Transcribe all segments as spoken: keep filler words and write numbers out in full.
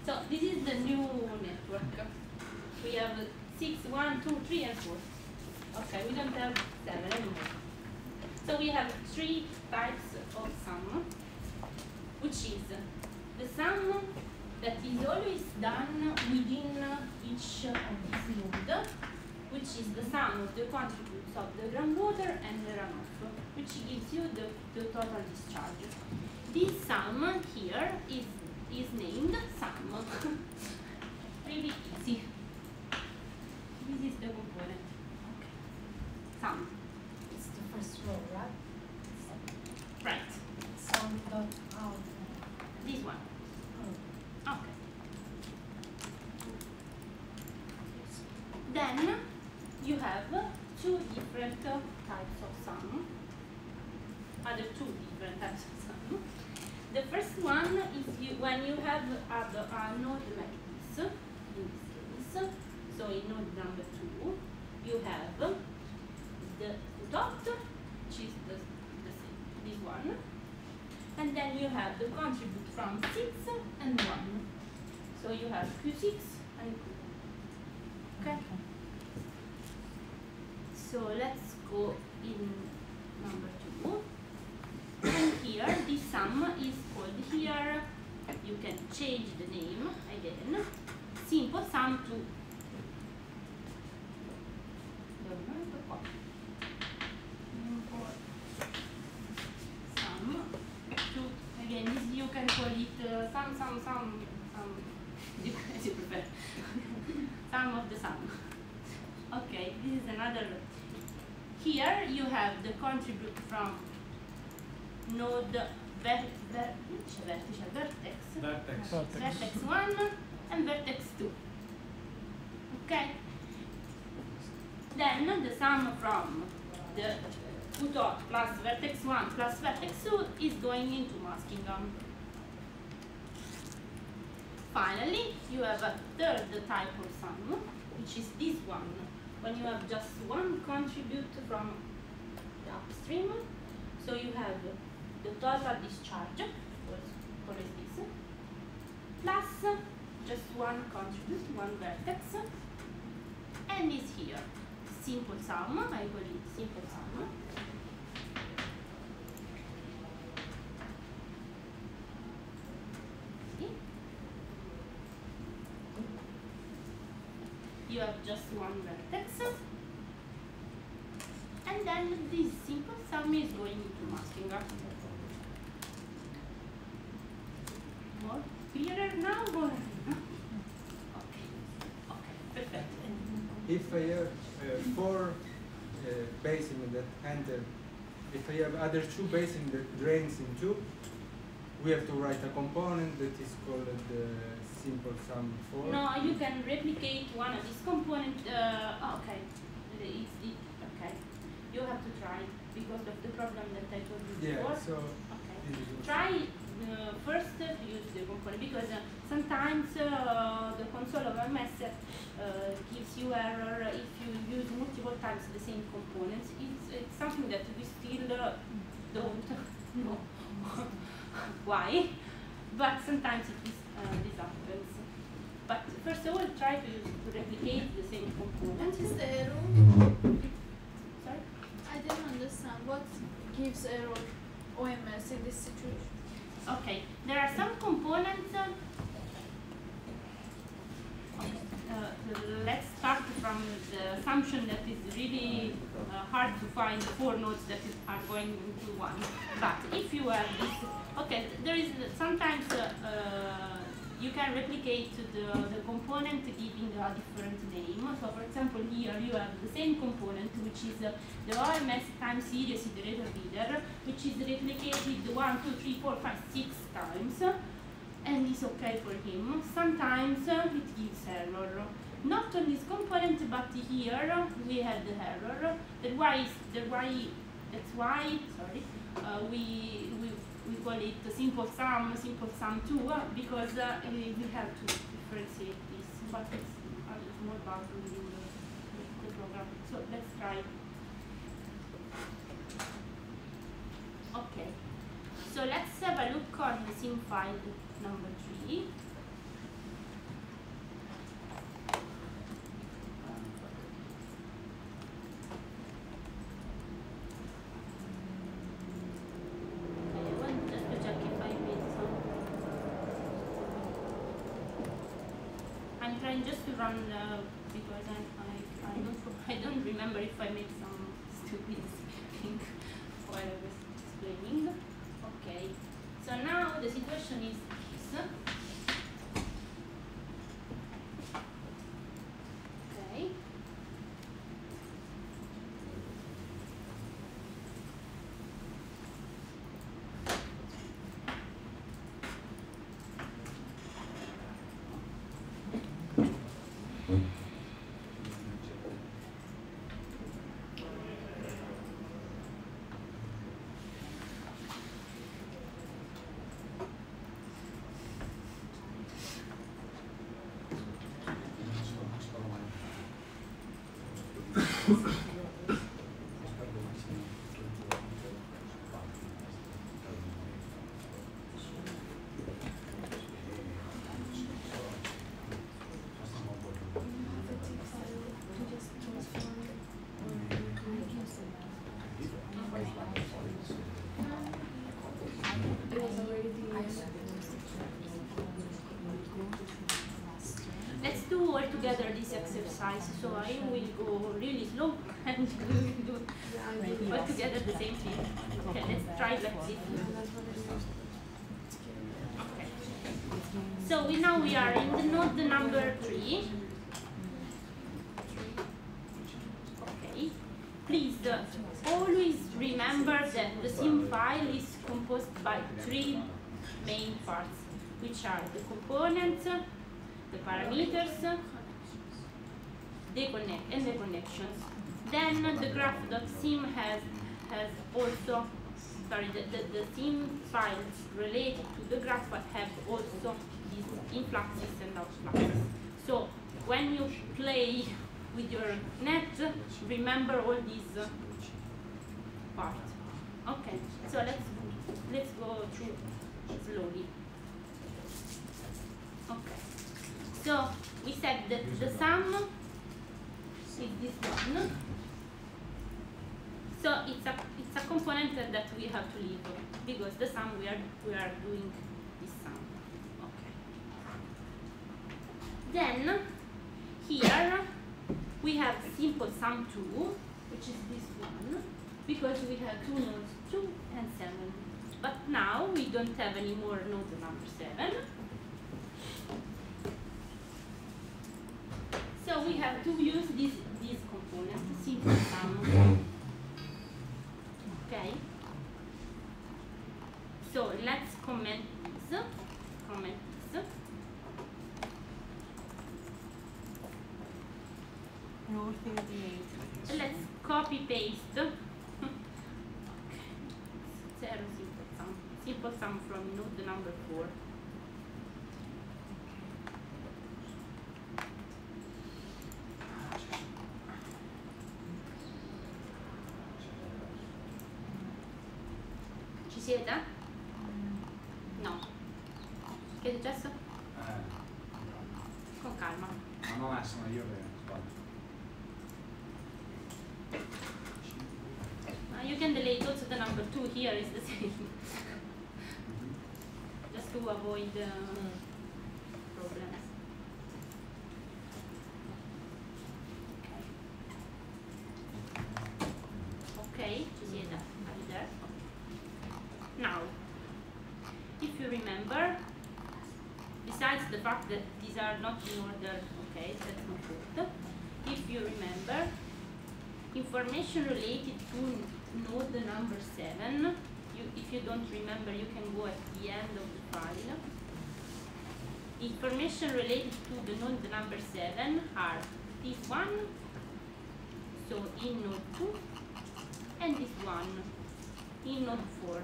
So this is the new network. We have six, one, two, three, and four. Okay, we don't have seven anymore. So we have three types of sum, which is the sum that is always done within each of these nodes, which is the sum of the contributes of the groundwater and the runoff, which gives you the, the total discharge. This sum here is, is named sum. Really easy. This is the component. Okay. Sum. It's the first row, right? Right. Sum dot out. This one. Oh. Okay. Then you have two different types of sum. Other two different types of sum. The first one is you, when you have a, a node like this, in this case. So in node number two, you have the dot, which is the, the this one, and then you have the contribute from six and one. So you have Q six and Q one. Okay. So let's go in number two. And here, this sum is called here, you can change the name again, simple sum to sum to, again, this you can call it uh, sum, sum, sum, sum, as you prefer, sum of the sum. Okay, this is another. Here you have the contribute from node ver ver vertical vertex, Vertex. vertex one and vertex two. Okay. Then the sum from the Q dot plus vertex one plus vertex two is going into masking gum. Finally, you have a third type of sum, which is this one, when you have just one contribute from the upstream. So you have the total discharge, what is this, plus just one contribute, one vertex, and is here, simple sum, I call it simple sum. See? You have just one vertex, and then this simple sum is going into masking. More clearer now? Or? Okay. Okay, perfect. If I have uh, four uh, basins that enter, if I have other two basins that drains into, we have to write a component that is called the simple sum for. No, you can replicate one of these components. Uh, oh, okay. It's, it, okay. You have to try because of the problem that I told you Yeah, before. so okay. Try uh, first to use the component because uh, sometimes uh, the console of M S uh, gives you error if you use multiple times the same components. It's, it's something that we still uh, don't know why, but sometimes it is, uh, this happens. But first of all, try to, use, to replicate the same component. What is the error? Sorry? I didn't understand. What gives error O M S in this situation? Okay, there are some components. Uh, uh, let's start from the assumption that it's really uh, hard to find four nodes that is, are going into one. But if you have this, okay, there is sometimes uh, uh, you can replicate the, the component giving a different name. So for example, here you have the same component, which is uh, the O M S time series iterator reader, which is replicated one, two, three, four, five, six times, and is okay for him. Sometimes uh, it gives error. Not on this component, but here we had the error. That's why, that's why, that's why sorry, uh, we, we we call it simple sum, simple sum two, uh, because uh, we have to differentiate this, but it's a small bug within the, the program. So let's try. Okay, so let's have a look on the sim file number three. trying just to run uh, because I, I, I, don't, I don't remember if I made some stupid thing while I was explaining. Okay, so now the situation is this. Okay. Let's do all together this exercise. So I will go really slow and we will do all together the same thing. Okay, let's try like this. Okay. So we now we are in the node number three. Okay. Please uh, always remember that the sim file is composed by three main parts, which are the components, the parameters, the connect and the connections. Then the graph.sim has has also sorry the, the, the sim files related to the graph but have also these influxes and outfluxes. So when you play with your net, remember all these uh, parts. Okay, so let's let's go through slowly. Okay. So we said that the sum is this one. So it's a it's a component that we have to leave because the sum we are we are doing this sum. Okay. Then here we have simple sum two, which is this one, because we have two nodes two and seven. But now we don't have any more node number seven. So we have to use this this component, simple sum. Okay. So let's comment this. Comment this. Rule thirty-eight. Let's copy paste. Okay. Zero simple sum. Simple sum from node number four. Ci siete? No. Che è successo? Eh, Con calma. ma no, eh, sono io che sbaglio. Uh, you can delete also the number two here is the same. Just to avoid uh, problems. Okay, ci siete? Are you there? Now, if you remember, besides the fact that these are not in order, okay, that's not good. If you remember, information related to node number seven, you, if you don't remember, you can go at the end of the file. Information related to the node number seven are this one, so in node two, and this one in node four.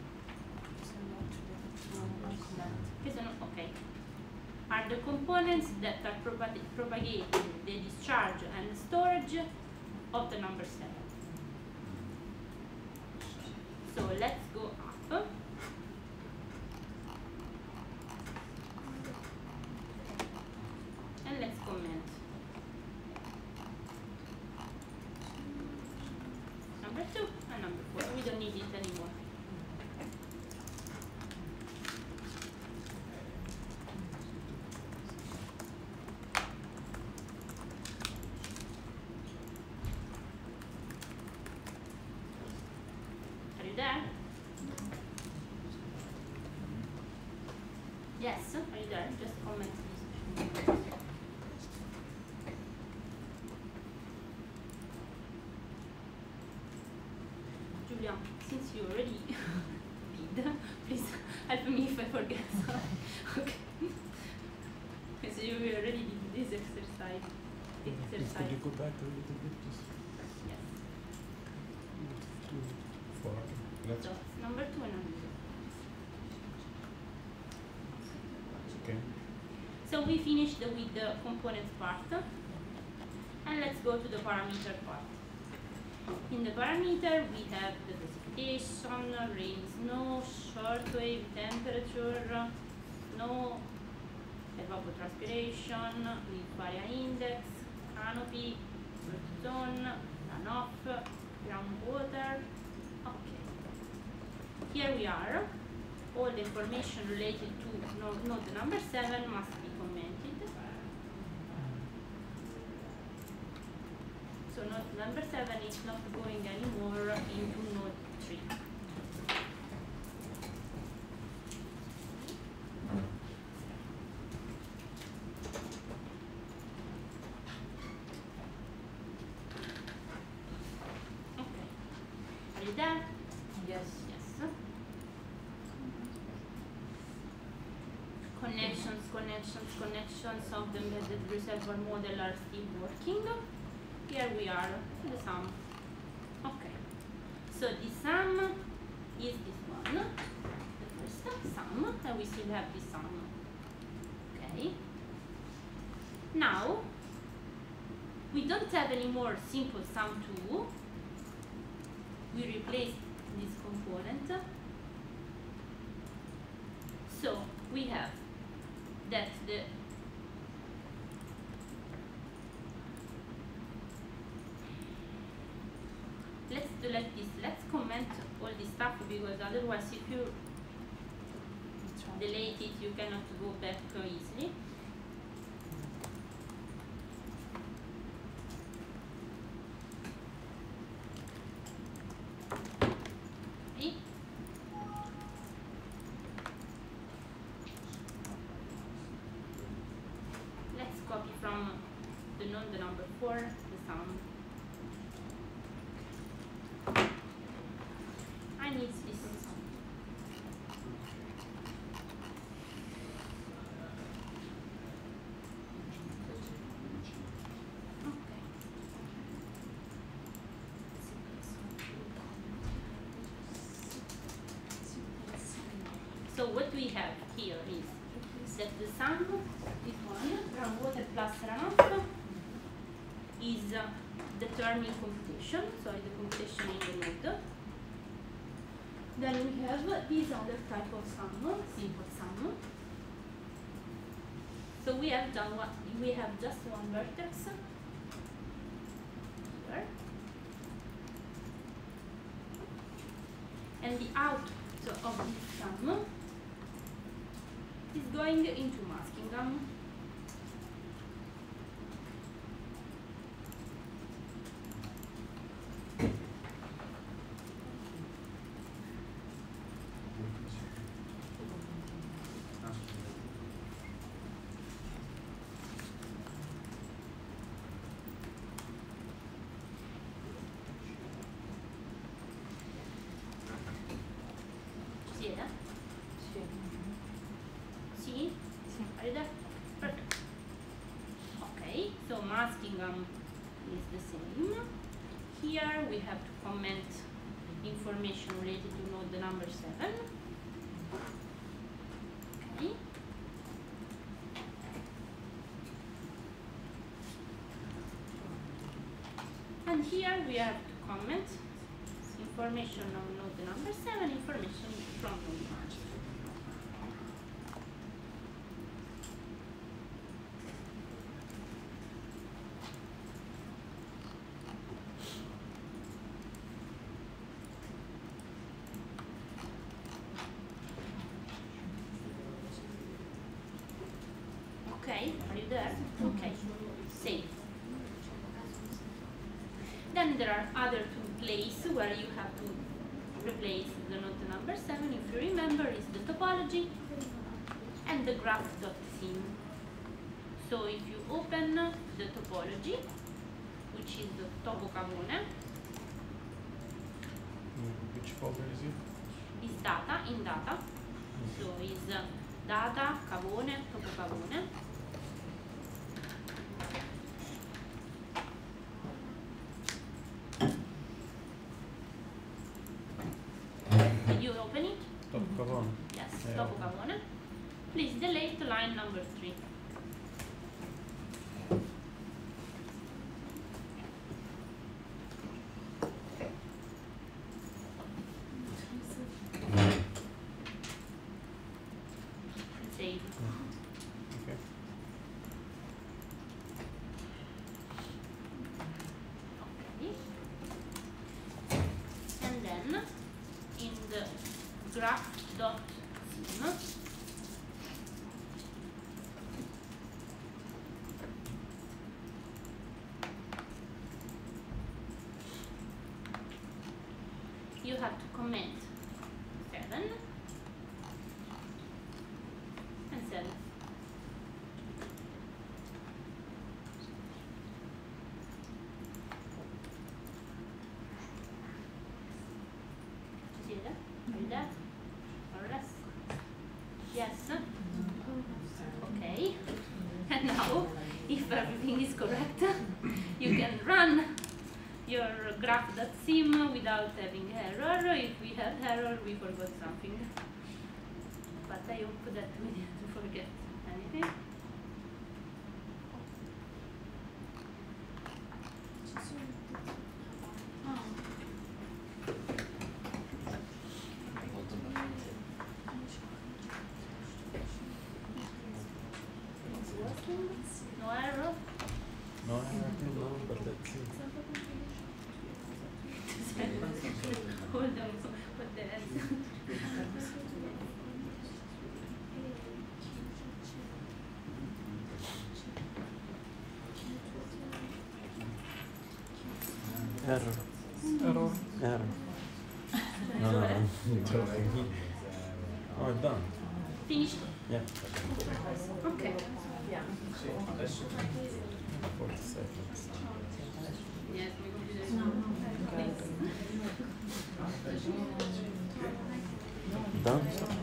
Okay. Are the components that are propag propagating the discharge and storage of the number seven. So let's go up. And let's comment. Number two and number four. We don't need it anymore. Yes, are you there? Just comment this. Julia, since you already did, please help me if I forget. Okay. So you already did this exercise. Exercise. Could you go back a little bit, please? Yes. Two, four. Let's. So it's number two and number two. Okay. So we finished with the components part. And let's go to the parameter part. In the parameter, we have the precipitation, rain, snow, shortwave, temperature, snow, evapotranspiration, with area index, canopy, flood zone, runoff, groundwater. Okay. Here we are. All the information related to node, node number seven must be commented. So node number seven is not going anymore into node three. Okay. Are you there? Yes. Yes. Connections, connections, connections of the embedded reservoir model are still working. Here we are, the sum. Okay. So the sum is this one, the first sum, and we still have this sum. Okay. Now, we don't have any more simple sum two. We replace this component. So we have that the let's do like this. Let's comment all this stuff because otherwise if you delete it you cannot go back easily. Okay. Let's copy from the node the number four, the sum. I need this sum. Okay. So what we have here is that the sum, this one, groundwater plus runoff, is uh, determining computation, so the computation in the node. Then we have this other type of sum, simple sum. So we have done what we have just one vertex here, and the output of this sum is going into masking gum. See that? See? Are you there? Perfect. Okay, so masking um, is the same. Here we have to comment information related to node the number seven. Okay. And here we have to comment information on node the number seven, information from node one. Okay, are you there? Okay, save. Then there are other two places where you have to replace the node number seven. If you remember, is the topology and and the graph.sim. So if you open the topology, which is the topo Cavone, Mm, which folder is it? is data in data. So is uh, data Cavone, topo Cavone. Did you open it? Top Cavone. Yes, Yeah. topo Cavone. Please delete line number three. Save. Okay. Okay. And then in the graph.sim, you have to comment seven and seven. See that? Are you there? Or less? Yes? Okay. And now, if everything is correct, you can run your graph.sim without having error. If we had error, we forgot something. But I hope that we didn't forget anything. No error? No, I don't know, but let's see. Hold on, what the hell? Error. Error. Error. No, no, no. Joking. Oh, it's done. Finished? Yeah. Okay. forty seconds. Yes, my computer is Done?